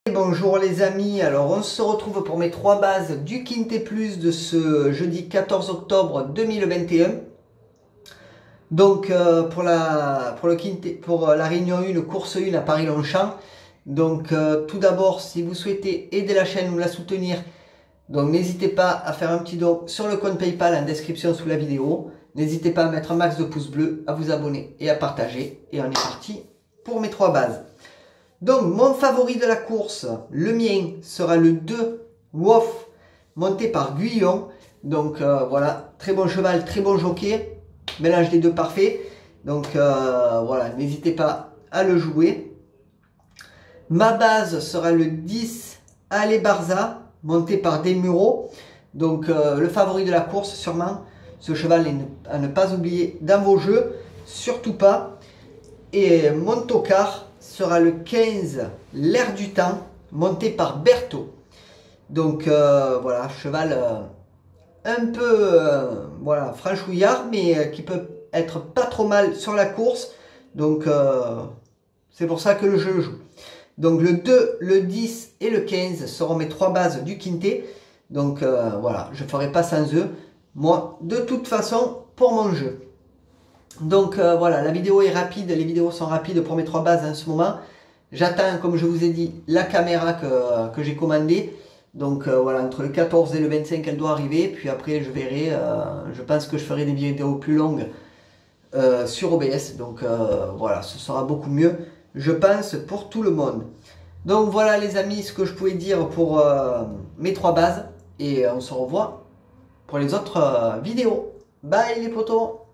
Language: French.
Bonjour les amis, alors on se retrouve pour mes 3 bases du Quintet Plus de ce jeudi 14 octobre 2021. Donc pour la réunion 1, course 1 à Paris-Longchamp. Donc tout d'abord, si vous souhaitez aider la chaîne ou la soutenir, donc n'hésitez pas à faire un petit don sur le compte PayPal en description sous la vidéo. N'hésitez pas à mettre un max de pouces bleus, à vous abonner et à partager. Et on est parti pour mes 3 bases. Donc, mon favori de la course, le mien, sera le 2 Woff, monté par Guyon. Donc, voilà, très bon cheval, très bon jockey. Mélange des deux parfait. Donc, voilà, n'hésitez pas à le jouer. Ma base sera le 10 Ale Barza, monté par Desmureaux. Donc, le favori de la course, sûrement. Ce cheval est à ne pas oublier dans vos jeux, surtout pas. Et mon tocard sera le 15 L'air du temps, monté par Berthaud. Donc voilà, cheval un peu voilà, franchouillard, mais qui peut être pas trop mal sur la course. Donc c'est pour ça que je le joue. Donc le 2, le 10 et le 15 seront mes 3 bases du Quintet. Donc voilà, je ne ferai pas sans eux. Moi, de toute façon, pour mon jeu. Donc voilà, la vidéo est rapide, les vidéos sont rapides pour mes 3 bases en ce moment. J'attends, comme je vous ai dit, la caméra que j'ai commandée. Donc voilà, entre le 14 et le 25, elle doit arriver. Puis après, je verrai, je pense que je ferai des vidéos plus longues sur OBS. Donc voilà, ce sera beaucoup mieux, je pense, pour tout le monde. Donc voilà les amis, ce que je pouvais dire pour mes 3 bases. Et on se revoit pour les autres vidéos. Bye les potos!